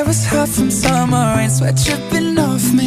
hair was hot from summer rain, sweat dripping off me.